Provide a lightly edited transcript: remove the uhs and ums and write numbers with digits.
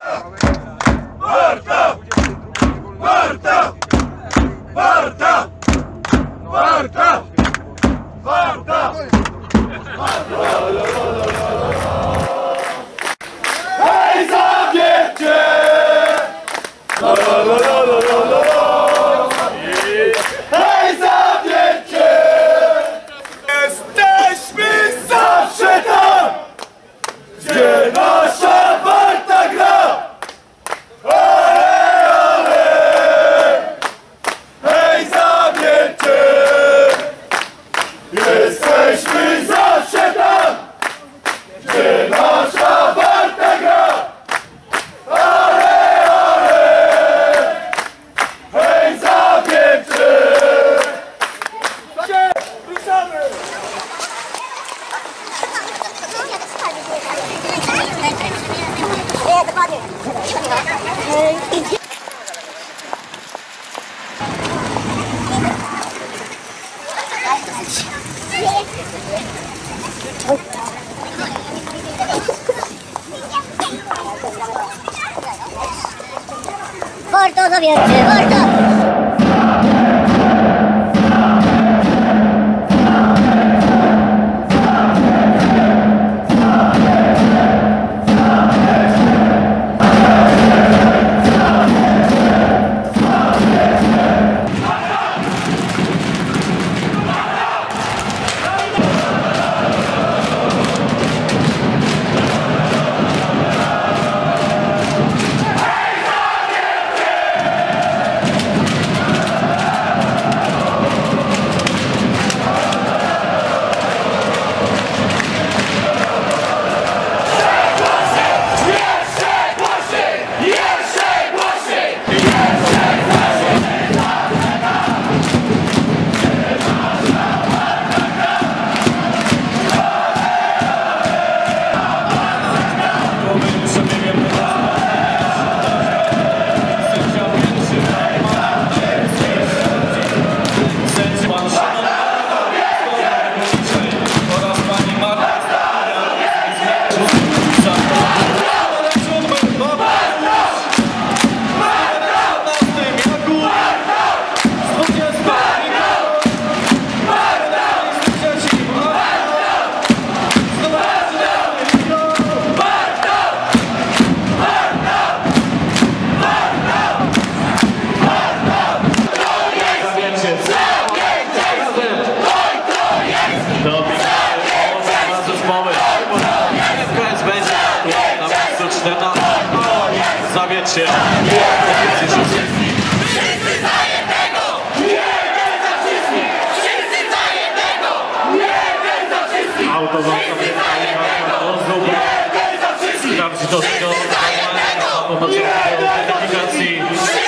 Warta! Warta! Warta! Warta! Warta! Hej, zawiecie! Hej, zawiecie! Jesteśmy zawsze tam, gdzie nasza Warta gra! Ale, ale! Hej, zawiecie! Jesteśmy zawsze tam, gdzie nasza Warta gra! Ale, ale! Hej, zawiecie! Ruszamy! Nie, dokładnie. Warto zawiercie, warto! Zawietrzcie! Wszyscy za jednego! Jeden za wszystkich! Wszyscy za jednego! Jeden za wszystkich! Auto Wszyscy za jednego! Jeden za wszystkich! Sprawdzi to Wszyscy za jednego! Jeden za wszystkich!